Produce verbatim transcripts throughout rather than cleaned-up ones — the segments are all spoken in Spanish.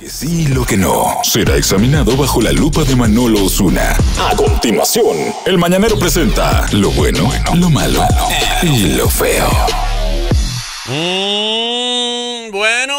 Sí, lo que no, será examinado bajo la lupa de Manolo Osuna. A continuación, el Mañanero presenta lo bueno, lo malo y lo feo. Mm, bueno,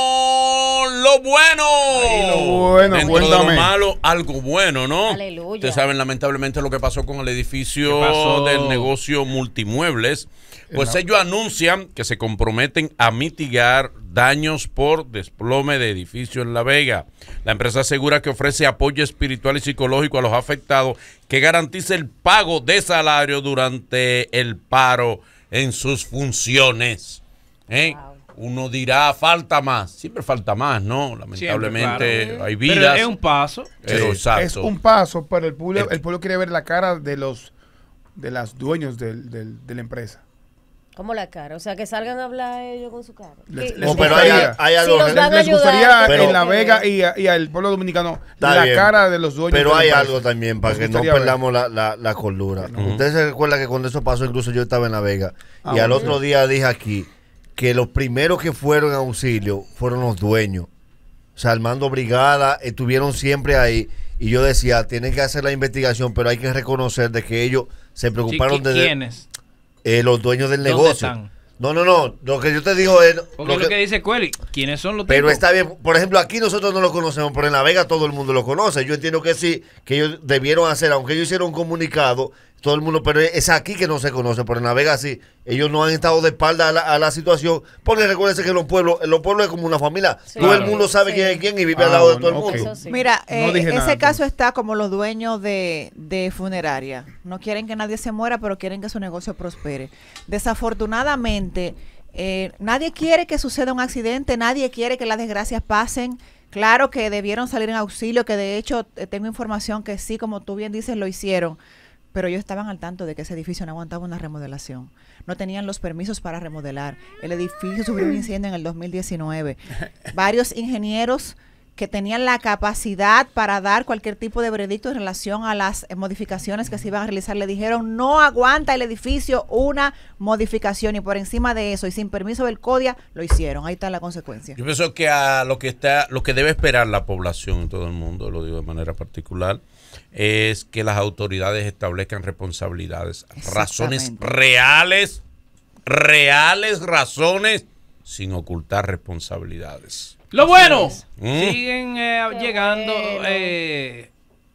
lo bueno. Ay, lo bueno, Dentro cuéntame. de lo malo, algo bueno, ¿no? Aleluya. Ustedes saben lamentablemente lo que pasó con el edificio del negocio Multimuebles. Pues No. ellos anuncian que se comprometen a mitigar daños por desplome de edificio en La Vega. La empresa asegura que ofrece apoyo espiritual y psicológico a los afectados, que garantiza el pago de salario durante el paro en sus funciones. ¿Eh? Wow. Uno dirá, falta más. Siempre falta más, ¿no? Lamentablemente Siempre, claro. hay vidas. Pero es un paso. Pero Sí, exacto. es un paso, pero el pueblo, El- el pueblo quiere ver la cara de los de los dueños del, del- de la empresa. ¿Cómo la cara? O sea, que salgan a hablar ellos con su cara. Les- ¿Qué- les No, qué- pero hay, gustaría. hay Si algo. nos van a Les ayudar, gustaría pero- en La Vega y, a- y al pueblo dominicano Está la bien. cara de los dueños Pero de la hay empresa. algo también para Les que no gustaría ver. perdamos la, la, la cordura. Ujú. Ustedes se recuerdan que cuando eso pasó, incluso yo estaba en La Vega. Ah, y al bueno. otro día dije aquí que los primeros que fueron a auxilio fueron los dueños. O sea, armando brigada, estuvieron siempre ahí. Y yo decía, tienen que hacer la investigación, pero hay que reconocer de que ellos se preocuparon de ¿Quiénes? eh, los dueños del ¿Dónde negocio. están? No, no, no. Lo que yo te digo es. Porque lo lo que- que dice Cueli, ¿quiénes son los Pero tipos? está bien, por ejemplo, aquí nosotros no lo conocemos, pero en La Vega todo el mundo lo conoce. Yo entiendo que sí, que ellos debieron hacer, aunque ellos hicieron un comunicado, todo el mundo, pero es aquí que no se conoce, pero en La Vega sí. Ellos no han estado de espalda a la, a la situación, porque recuérdense que los pueblos, los pueblos es como una familia. Sí. Todo el Claro. mundo sabe Sí. quién es quién y vive Ah, al lado de bueno, todo el ok. mundo. Eso sí. Mira, No eh, dije ese nada, caso entonces. está como los dueños de, de funeraria. No quieren que nadie se muera, pero quieren que su negocio prospere. Desafortunadamente, eh, nadie quiere que suceda un accidente, nadie quiere que las desgracias pasen. Claro que debieron salir en auxilio, que de hecho eh, tengo información que sí, como tú bien dices, lo hicieron. Pero ellos estaban al tanto de que ese edificio no aguantaba una remodelación. No tenían los permisos para remodelar. El edificio sufrió un incendio en el dos mil diecinueve. Varios ingenieros que tenían la capacidad para dar cualquier tipo de veredicto en relación a las eh, modificaciones que se iban a realizar, le dijeron no aguanta el edificio una modificación, y por encima de eso y sin permiso del CODIA lo hicieron. Ahí está la consecuencia. Yo pienso que a lo que está, lo que debe esperar la población en todo el mundo, lo digo de manera particular, es que las autoridades establezcan responsabilidades, razones Exactamente. reales, reales razones, sin ocultar responsabilidades. Lo bueno, Mm. siguen eh, Qué llegando, bueno. eh,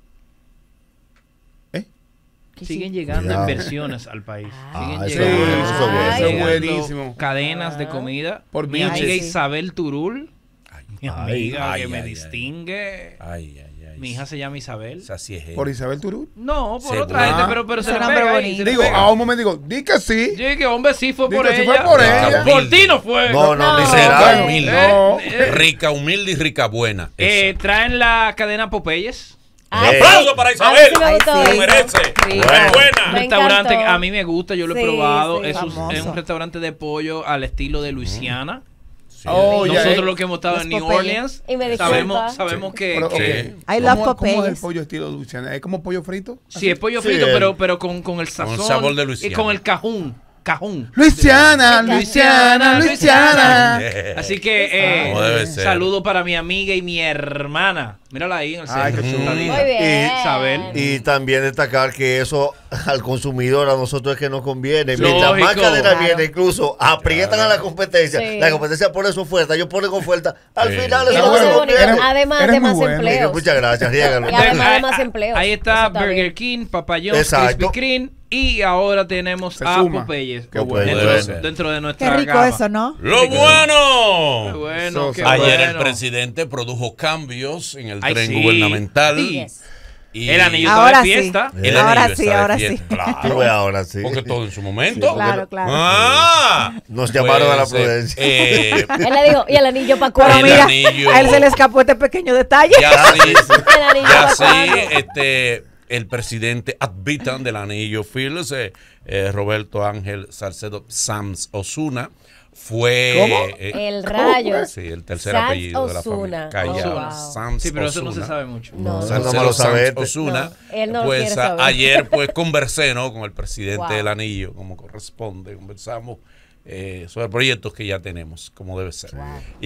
¿Eh? siguen llegando Cuidado. inversiones al país. Ah, siguen eso es llegando, bueno, eso es bueno. siguen Eso es llegando buenísimo. cadenas de Ah. comida. Por Mi biches. amiga Ay, sí. Isabel Turul, mi Ay, amiga ay, que me ay, ay. distingue. Ay, ay, ay. Mi hija se llama Isabel. Esa sí es Por ella. Isabel Turú. No, por Se otra buena. gente, pero, pero se Ese le nombre pega ahí, bonito. se le Digo, pega. a un momento digo, di que sí. Yo dije, hombre, sí fue Di por que sí ella. fue por ella. Por ti no fue. No, no, ni No, será. no. Humilde. No. Eh, Rica, humilde y rica buena. Eh, Esa. traen la cadena Popeyes. Ay, Eh. ¡Aplauso para Ay, Isabel! sí me gustó Lo eso. merece. Rico. Buena, Un buena. Me restaurante que encantó. a mí me gusta, yo lo he Sí, probado. sí. Es, un, Famoso. es un restaurante de pollo al estilo de Luisiana. Sí. Oh, ya, Nosotros eh. los que hemos estado Los en New Popeyes. Orleans Y me disculpa. sabemos, sabemos que, Pero, que- ok. I love ¿Cómo- ¿Cómo es el Popeyes. pollo estilo Luciana? ¿Es como pollo frito? sí, es pollo Sí, frito, es. pero, pero con, con el sazón sabor de y Luisiana. con el cajún. Cajún. Luisiana, Luisiana, Luisiana, Luisiana. Así que eh, Como debe ser. saludo para mi amiga y mi hermana. Mírala ahí en el Ay, centro. qué chulo. sentadita. Muy bien. Isabel. Y también destacar que eso al consumidor, a nosotros es que nos conviene. Mientras más Lógico. cadena Claro. viene, incluso aprietan a la competencia. Sí. La competencia pone su oferta, ellos ponen oferta. Al Sí. final, Y eso lo no hace se bonito. conviene. Además eres de muy más bueno. empleos. Muchas gracias, riégalo. Y además de Ahí- más empleos. Ahí está Eso está Burger bien. King, Papa John's, Exacto. Krispy Kreme y ahora tenemos Se a suma. Popeyes Qué bueno. dentro, Debe ser. dentro de Qué nuestra rico gama. eso, ¿no? ¡Lo Qué bueno! bueno, Eso, qué Ayer el bueno. presidente produjo cambios en el Ay, tren sí. gubernamental. Sí. Yes. Y El anillo Ahora está de sí. fiesta. el Ahora anillo sí, está de ahora fiesta, sí. Claro. Tú ves ahora, sí. Porque todo en su momento. Claro, claro. Ah, Nos llamaron a la eh, prudencia. eh, Él le dijo, y el anillo para Pero El cuándo. mira, anillo. a él se le escapó este pequeño detalle. ya sí, El anillo ya pa' sí, cuándo. este, el presidente ad vitam del anillo Fields, eh, eh, Roberto Ángel Salcedo Sams Osuna, fue ¿Cómo? eh, El rayo. sí, el tercer Sams apellido de la Ozuna. familia. Callao, Oh, wow. Sams Sí, pero eso no se Ozuna. sabe mucho. No. Eso Salcedo no me lo Sams sabe. Osuna. No, él no pues quiere a- saber. ayer pues conversé, ¿no? Con el presidente Wow. del anillo, como corresponde, conversamos eh, sobre proyectos que ya tenemos, como debe ser.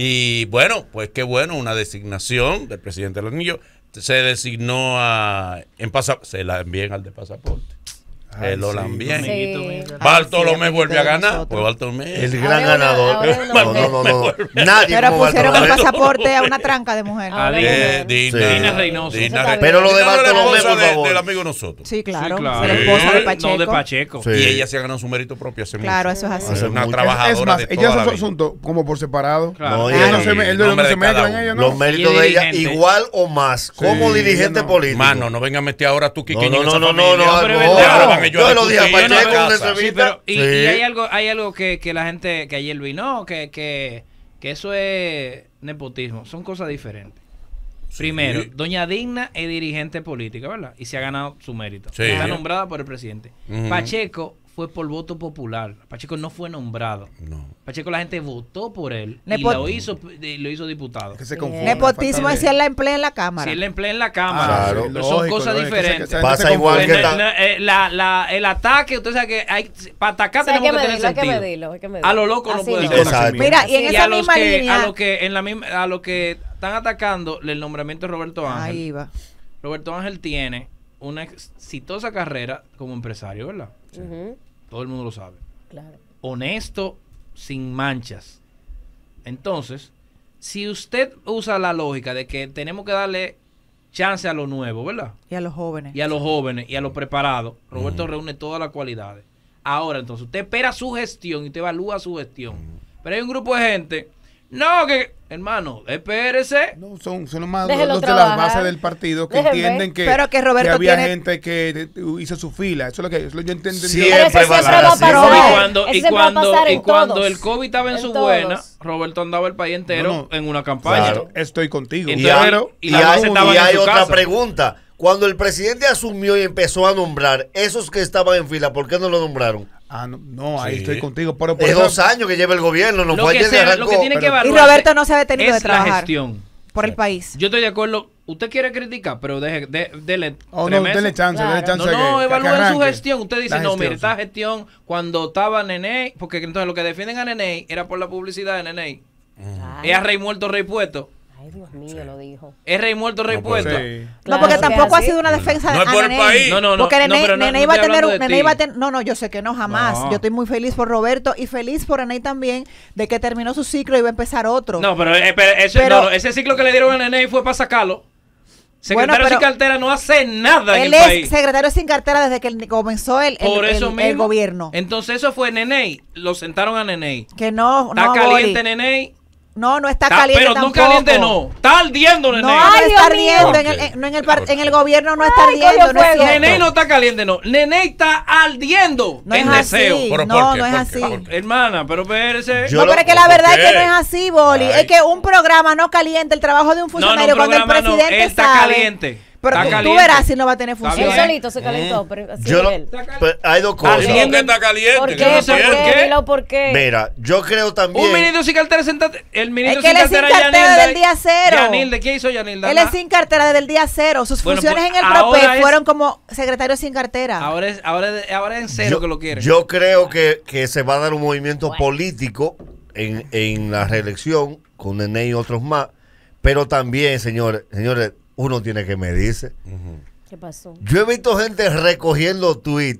Y bueno, pues qué bueno, una designación del presidente del anillo. Se designó a, en pasa, se la envíen al de pasaporte. Ay, Eh, lo sí. envíen. Sí. Bartolomé Ay, sí, vuelve a amiguito de ganar. nosotros. Pues Bartolomé. El Ahora gran es una- ganador. ahora es una No, no, no, no. Nadie Pero como pusieron el Bartolomé. pasaporte a una tranca de mujer. Ahora Eh, es Dina, Sí. Dina Reynoso. Dina Eso está Rey- Pero lo de Dina no es la Bartolomé, esposa por de- favor. del amigo de nosotros. Sí, claro. Sí, claro. Fue la esposa de No, Pacheco. de Pacheco. Sí. Y ella se ha ganado su mérito propio hace Claro, mucho. eso es así. Hace Es una mucho. trabajadora Es más, de ella toda hace la su vida. asunto como por separado. Claro. No, Ella ella no no- se me, él no nombre se de cada mezcla en uno. ella, ¿no? Los méritos Y de ella dirigente. igual o más como Sí, dirigente no. político. Mano, no venga a meter ahora tú, Kiki, No, en no, esa no, no, familia. no, no, pero no, es verdad. no, Van ellos yo a lo dije a discutir. Pacheco en una casa. Sí, entrevista. pero y, Sí. y hay algo, hay algo que, que la gente que ayer vi, no, que, que, que eso es nepotismo, son cosas diferentes. Primero, doña Digna es dirigente política, ¿verdad? Y se ha ganado su mérito. Sí. Está nombrada por el presidente. Ujú. Pacheco fue por voto popular. Pacheco no fue nombrado. No. Pacheco la gente votó por él y Nepo- lo hizo, lo hizo diputado. Que se Sí. confunde, Nepotismo falta es de- si él la emplea en la cámara. Si él la emplea en la Cámara, Ah, Claro. sí, pero son lógico, cosas lógico, que se- diferentes. que esa gente Pasa se igual confunde. que Pues, ta- la- eh, la- la- el ataque, usted sabe que hay, para atacar O sea, hay tenemos que que, medirlo, hay tener que sentido. medirlo, hay que medirlo. A lo loco no Así puede no. ser. Exacto. Mira, y en Y esa a los misma que, línea. a lo que en la misma, a lo que están atacando el nombramiento de Roberto Ángel. Ahí va. Roberto Ángel tiene una exitosa carrera como empresario, ¿verdad? Ujú, Todo el mundo lo sabe. claro. Honesto, sin manchas. Entonces, si usted usa la lógica de que tenemos que darle chance a lo nuevo, ¿verdad? Y a los jóvenes. Y a los jóvenes y a los preparados, Roberto reúne todas las cualidades. Ahora, entonces, usted espera su gestión y usted evalúa su gestión. Pero hay un grupo de gente, no, que, hermano, espérese. No, son, son los más Déjelo los de las trabajar. bases del partido que Déjenme. entienden que, Pero que Roberto había tiene- gente que te- hizo su fila. Eso es lo que eso es lo que yo entiendo. Siempre Pero eso va a siempre ser va a así. pasar. No, y Eso cuando, y siempre va a cuando, pasar y en cuando todos. el COVID estaba en, En su todos. buena, Roberto andaba el país entero No, no. en una campaña. Claro. Estoy contigo. Y Entonces, hay, pero y y la hay- base estaban y en hay su otra casa. pregunta. Cuando el presidente asumió y empezó a nombrar esos que estaban en fila, ¿por qué no lo nombraron? Ah, no, no, ahí Sí. estoy contigo. Pero por Es eso- dos años que lleva el gobierno, no Lo fue que, ayer que se- arrancó. lo que tiene que pero- Y evaluarse Roberto no se ha detenido de es la trabajar gestión. por el país. Yo estoy de acuerdo. Usted quiere criticar, pero deje, de, dele Oh, no, tres meses. denle chance, denle Claro. chance. No, no, que- que evalúen su arranque. gestión. Usted dice, La no, gestión, mire, sí. esta gestión cuando estaba Nene, porque entonces lo que defienden a Nene era por la publicidad de Nene. Ay, Es a rey muerto, rey puesto. ay, Dios mío, lo dijo. Es rey muerto, rey No puede puesto. Sí. No, Claro porque que tampoco es ha así. sido una defensa No de es por a el Nene. país. No, no, no. Porque no, Nene, pero no- Nene no iba a estoy tener, hablando de Nene ti. iba a tener, no, no, yo sé que no, jamás. No. Yo estoy muy feliz por Roberto y feliz por Nene también de que terminó su ciclo y va a empezar otro. No, pero, eh, pero eso- Pero- no, no, ese ciclo que le dieron a Nene fue para sacarlo. Secretario Bueno, sin pero cartera no hace nada en Él el es país. secretario sin cartera desde que el- comenzó el, el, Por el- eso el mismo. gobierno. Entonces eso fue Nene. Lo sentaron a Nene. Que no, Está no, caliente Boli. Nene. No, no está Está- caliente pero tampoco. no caliente no. Está ardiendo Nene. No, no Ay, está Dios mío. ardiendo. En ¿Por el, qué? en, no en el par- ¿Por en qué? el gobierno no está Ay, ardiendo, cogió no es fuego. cierto. Nene no está caliente, no. Nene está ardiendo No en es así. deseo. ¿Pero por No, qué? no es ¿Por así. qué? ¿Por qué? Hermana, pero espérese. Yo No, lo- pero es que la ¿por verdad es qué? que no es así, Boli. Ay. Es que un programa no calienta el trabajo de un No, no, funcionario un cuando el programa no. presidente Él está sabe. caliente. Pero Está tú, tú caliente. verás si no va a tener Está Él función. bien. solito se calentó, pero así Yo lo- él. pues, hay dos cosas. Ardiendo. ¿Cómo que está caliente? ¿Por Que qué? no no sé ¿Por entiendo. por qué? qué. Dilo por qué. Mira, yo creo también. Un ministro sin cartera sentado. El ministro Es que sin él es sin cartera cartera Yanilda. del día cero. Yanilda, ¿qué hizo Yanilda? Él es sin cartera desde el día cero. Sus Bueno, funciones pues, en el ahora PROPE es- fueron como secretario sin cartera. Ahora es, ahora, es- ahora es en cero yo, que lo quiere. yo creo que, que se va a dar un movimiento político en, en la reelección con Nene y otros más. Pero también, señores, señores, uno tiene que medirse. ¿Qué pasó? Yo he visto gente recogiendo tweets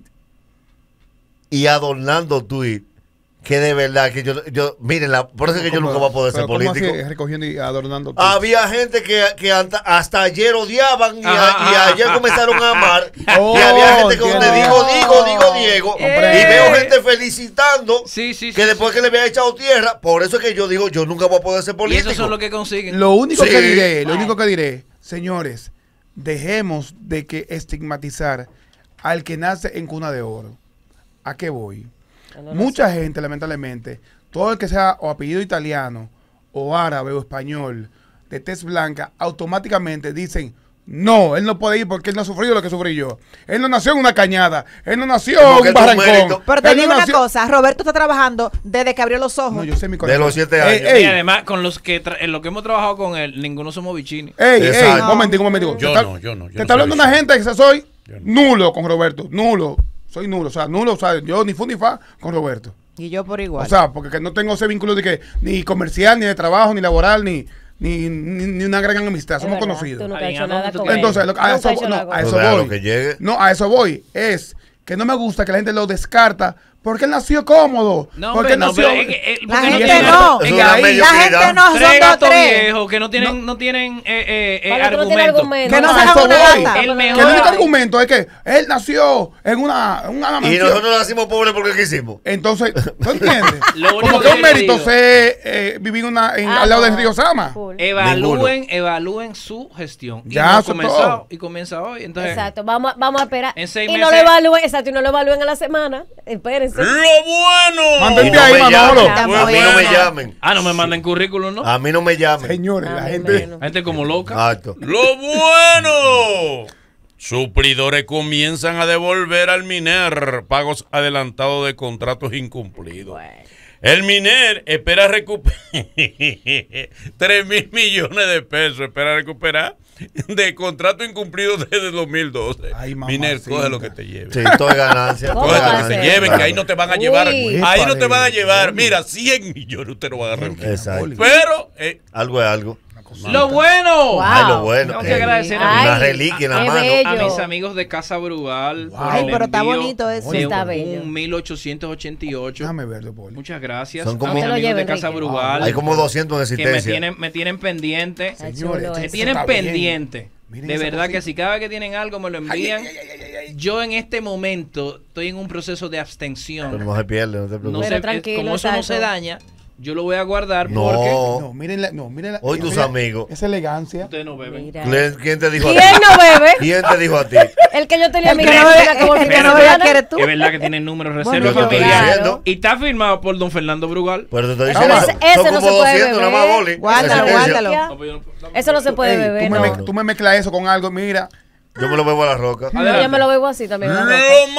y adornando tweets que de verdad que yo, yo miren, la, por eso es que yo ¿Cómo- nunca voy a poder ser pero cómo político. así, recogiendo y adornando? Había gente que, que hasta, hasta ayer odiaban y, a- Ajá, y ajá, ayer ajá. comenzaron a amar. Oh, y había gente que donde entiendo. digo, digo, digo, Diego. Comprendo. Y veo gente felicitando Sí, sí, sí. que después que le había echado tierra. Por eso es que yo digo, yo nunca voy a poder ser Y político. esos son los que consiguen. Lo único Sí. que diré, lo Bueno. único que diré, señores, dejemos de que estigmatizar al que nace en cuna de oro. ¿A qué voy? No, no Mucha gente, lamentablemente, todo el que sea o apellido italiano, o árabe, o español, de tez blanca, automáticamente dicen, no, él no puede ir porque él no ha sufrido lo que sufrí yo. Él no nació en una cañada, él no nació Como en que un tu barrancón. mérito. Pero te Él no digo una nació- cosa, Roberto está trabajando desde que abrió los ojos. No, yo sé mi De corazón. los siete Ey, años. ey, Y además, con los que tra- en lo que hemos trabajado con él, ninguno somos bichini. Ey, ey, Exacto. un momentico, un momentico. Yo Te está- no, yo no, yo Te no está soy hablando una bichón. gente que soy Yo no. nulo con Roberto, nulo. Soy nulo, o sea, nulo, o sea, yo ni fu ni fa con Roberto. Y yo por igual. O sea, porque que no tengo ese vínculo de que ni comercial, ni de trabajo, ni laboral, ni, ni, ni, ni una gran amistad. Es Somos verdad, conocidos. Tú nunca Está has bien, hecho ¿a nada dónde tú con quieres? Entonces, lo- a, Nunca eso, has hecho no, nada con a él. eso O sea, voy. lo que llegue. No, a eso voy. Es que no me gusta que la gente lo descarta porque él nació cómodo. No, porque hombre, él no, nació. pero es que, eh, La porque gente tienen- no. es Eso que es una ahí- medio- La gente no, son tres dos gatos tres. viejos que no tienen, no tienen eh, eh, eh, Cuando tú no tienes argumento. argumento. Que no, No a sacan eso una voy. gata. El Que mejor- el único argumento es que él nació en una, en una Y mansión. nosotros nacimos pobres porque quisimos. Entonces, ¿tú entiendes? Lo único Como que que un yo mérito digo- sé eh, vivir una, en, Ah, al lado no. del río Sama. Full. Evalúen, evalúen su gestión. Y Ya, no ha eso comenzado, todo. y comienza hoy. Entonces, Exacto, vamos, a- vamos a esperar. En seis y meses- no lo evalúen, exacto, y no lo evalúen a la semana. Espérense. ¡Lo bueno! Mantente Y no ahí, me Manolo. llamen. Estamos A mí no me bien. llamen. ah, no me manden currículum, ¿no? A mí no me llamen. Señores, Ah, la me gente. imagino. Gente como loca. Exacto. ¡Lo bueno! Suplidores comienzan a devolver al MINER pagos adelantados de contratos incumplidos. Bueno. El MINER espera recuperar tres mil millones de pesos, espera recuperar de contrato incumplido desde dos mil doce. Ay, MINER, mamacita. coge lo que te lleve. Sí, todo es ganancia. ¿Cómo todo es Coge lo va que a te ser? lleven, Claro. que ahí no te van a llevar. Uy. Ahí no te van a Épale. llevar. Mira, cien millones usted no va a reunir. Exacto. Pero, eh, Algo es algo. ¡Lo bueno! Wow. Ay, lo bueno. Tengo que Eh, agradecer a, Una Ay, reliquia en la qué mano. bello. a mis amigos de Casa Brugal. por Ay, el pero está envío bonito eso. de Está un bello. mil ochocientos ochenta y ocho. Déjame verlo, Poli. Muchas gracias. Son como- a mis Te lo amigos lleve, de Casa Enrique. Brugal. Hay como doscientos en que me existencia. tienen, me tienen pendiente. Está Señores, chulo Me eso. tienen está bien. pendiente. Miren De esa verdad cosita. que si cada vez que tienen algo me lo envían. Ay, ay, ay, ay, ay. Yo en este momento estoy en un proceso de Pero abstención. no se pierde, no te No preocupes. sé, Pero es- tranquilo, como eso no se exacto. daña, yo lo voy a guardar No. porque No, miren la, no, miren la, Hoy tus mira amigos. Esa elegancia. ustedes no beben. Mira. ¿Quién quién te dijo a ¿Quién ti? no bebe? ¿Quién te dijo a ti? El que yo tenía El mi que no reina bebe- como el fin que de no bebe semana. que eres tú. Es verdad que tienen números Bueno, reserva Yo te estoy familiar. diciendo. Y está firmado por don Fernando Brugal. Pero te estoy Ese- diciendo. ese Son no como se puede doscientos nada más, beber. Boli. Guárdalo, Existencia. guárdalo. No, pues yo no- Eso no se puede Ey, beber, tú, me, no. me- tú me mezclas eso con algo, mira. Yo me lo bebo a la roca. No, yo me lo bebo así también. en la ropa. lo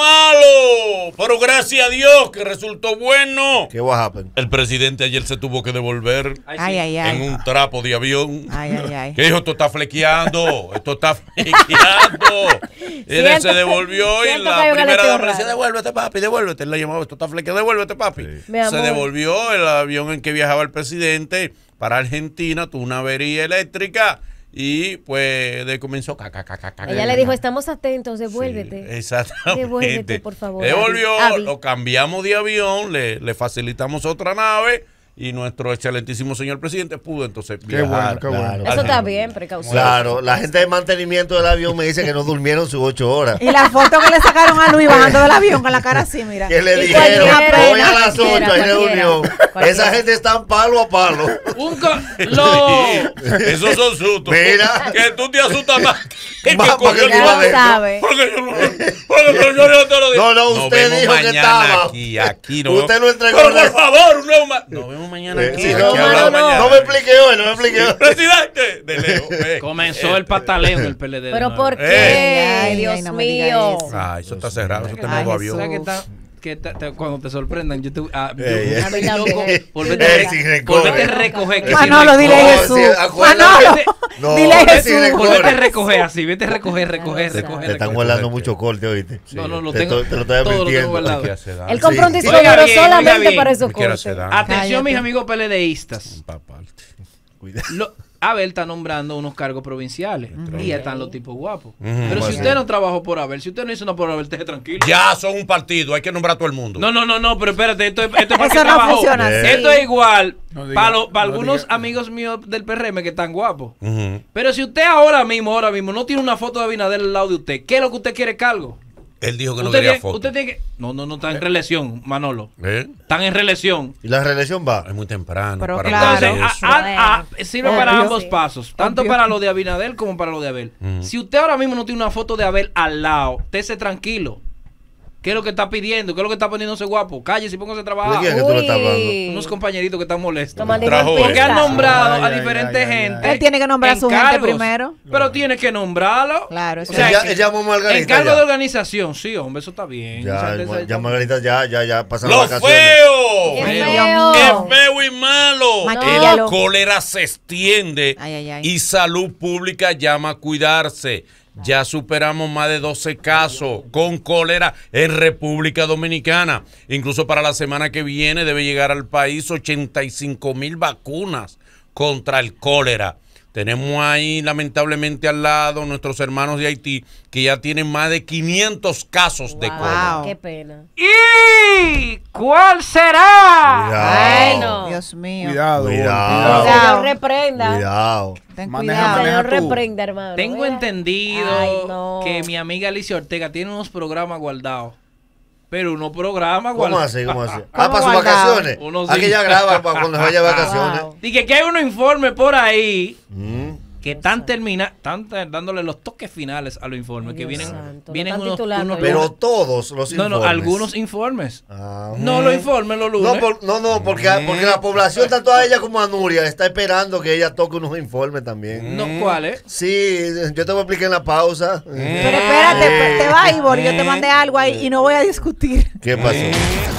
malo. Pero gracias a Dios que resultó bueno. ¿Qué va a happen? El presidente ayer se tuvo que devolver Ay, sí. Ay, ay, en ay. un trapo de avión. Ay, ay, ay. Que dijo, esto está flequeando, esto está flequeando. Y él Siento- se devolvió y siento que la hay un primera aleteo dama le decía, raro. devuélvete papi, devuélvete. Él la llamaba, esto está flequeando, devuélvete papi. Mi Se amor. devolvió el avión en que viajaba el presidente para Argentina, tuvo una avería eléctrica y pues de comenzó caca, caca, caca. Ella le dijo, estamos atentos, devuélvete. Exactamente. Devuélvete, por favor, Devolvió, Abby. lo cambiamos de avión, le, le facilitamos otra nave y nuestro excelentísimo señor presidente pudo entonces Qué bueno, viajar. qué bueno. Claro. Eso está bien, precaución. Claro, la gente de mantenimiento del avión me dice que no durmieron sus ocho horas. Y la foto que le sacaron a Luis bajando del avión con la cara así, mira. Que le Y dijeron, cualquiera, hoy a las ocho cualquiera, hay cualquiera, reunión. cualquiera. Esa gente está palo a palo. Un co- lo Esos son sustos. Mira. Que tú te asustas más. que el Más que para que cogió el tú Ya vas lugar. lo adentro. sabe. Porque yo no- porque yo no te lo digo. No, no, Nos usted vemos dijo que mañana estaba. Aquí, aquí. nos Usted vemos. lo entregó Pero en por el- favor, un nuevo ma- Nos vemos mañana Eh, aquí. sí, aquí no, no, hablamos no, mañana. no me expliqué hoy, no me expliqué hoy. Presidente. De lejos. ve. comenzó el pataleo en el P L D. de Pero nuevo. ¿por qué? Eh. Ay, Dios ay, no me diga mío. eso. Ah, eso está cerrado. Eso está Ay, nuevo Jesús. avión. ¿Sabes qué tal? Que te- te- cuando te sorprendan, yo te. Ah, yo- Ey, ey. A mí loco, también. volvete a Ey, re- sin rencor. volvete a recoger. que Manolo, sin dile rencor. No, Jesús. sí, acuérdate. Manolo, No, dile ese Jesús. rencor. Volvete a recoger así, vete a recoger, recoger, Te recoger. Te están recoger. guardando mucho corte, oíste. No, no, lo Te tengo. estoy- te lo estoy todo lo tengo advirtiendo. guardado. ¿Qué hace daño? Él compró un Sí. disco Oiga duro bien, oiga solamente bien. para esos Me quiere hacer cortes. daño. Atención, mis Cállate. amigos PLDistas. Aparte. Cuidado. Lo- Abel está nombrando unos cargos provinciales y ya están los tipos guapos. Pero ¿Cómo si así? usted no trabajó por Abel, si usted no hizo nada por Abel, esté tranquilo. Ya son un partido, hay que nombrar a todo el mundo. No, no, no, no, pero espérate, esto es, esto es porque Eso no trabajó. funciona así. Esto es igual No diga- para, lo- para no algunos diga- amigos míos del P R M que están guapos. Ujú. Pero si usted ahora mismo, ahora mismo, no tiene una foto de Abinader al lado de usted, ¿qué es lo que usted quiere cargo? Él dijo que no usted, quería tiene, foto. usted tiene que... No, no, no, está en reelección, Manolo. ¿Eh? Están en reelección. ¿Y la reelección va? Es muy temprano. Pero para claro. hablar de Entonces, eso. a- a- a- sirve Obvio. para ambos Sí. pasos, tanto Obvio. para lo de Abinader como para lo de Abel. Si usted ahora mismo no tiene una foto de Abel al lado, estése tranquilo. ¿Qué es lo que está pidiendo? ¿Qué es lo que está poniéndose guapo? Cállese y póngase a ¿De trabajar. quién es que tú le estás hablando? Uy. Unos compañeritos que están molestos. Tomando Trajo igual Porque han pinta. nombrado Ay, a ay, diferentes ay, ay, gente. ay. Él tiene que nombrar a en su gente cargos, primero. Pero tiene que nombrarlo. Claro, eso O sea, Ella- que- ella llamó a Margarita En cargo ya. de organización, sí, hombre, eso está bien. Ya, Esa gente ya, se- ya Margarita, ya, ya, ya pasaron ¡Lo las vacaciones. feo! ¡Qué Ay, Dios feo! mío. ¡Qué feo y malo! Maquíllalo. El cólera se extiende Ay, ay, ay. y salud pública llama a cuidarse. Ya superamos más de doce casos con cólera en República Dominicana. Incluso para la semana que viene debe llegar al país ochenta y cinco mil vacunas contra el cólera. Tenemos ahí lamentablemente al lado nuestros hermanos de Haití que ya tienen más de quinientos casos Wow, de cólera. Wow. Qué pena. ¿Y cuál será? Cuidado. Bueno. Dios mío. Cuidado. Cuidado. El Señor reprenda. Cuidado. Ten Maneja, cuidado. El Señor maneja tú. reprenda, hermano. Tengo Mira. entendido Ay, no. que mi amiga Alicia Ortega tiene unos programas guardados. Pero unos programas ¿Cómo guardados. así? ¿Cómo así? ¿Cómo Ah, para sus guardado? vacaciones. Uno sí. Aquí ella graba para cuando vaya de vacaciones. Wow. Dije que hay unos informes por ahí Mm. que están termina, están dándole los toques finales a los informes. Ay, que Dios vienen, santo, vienen lo están unos, titulando unos- ya. Pero todos los no, informes. no, algunos informes. Ah. No los informes los lunes. No, por- no, no, porque, porque la población, tanto a ella como a Nuria, está esperando que ella toque unos informes también. No, ¿cuáles? Sí, yo te voy a explicar en la pausa. Pero espérate, Eh. te va, Ivor, yo te mandé algo ahí y no voy a discutir. ¿Qué pasó?